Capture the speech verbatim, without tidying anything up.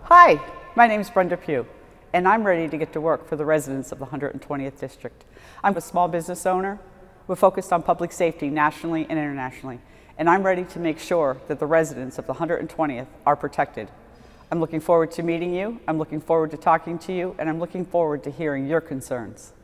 Hi, my name is Brenda Pugh, and I'm ready to get to work for the residents of the one hundred twentieth District. I'm a small business owner. We're focused on public safety nationally and internationally, and I'm ready to make sure that the residents of the one hundred twentieth are protected. I'm looking forward to meeting you, I'm looking forward to talking to you, and I'm looking forward to hearing your concerns.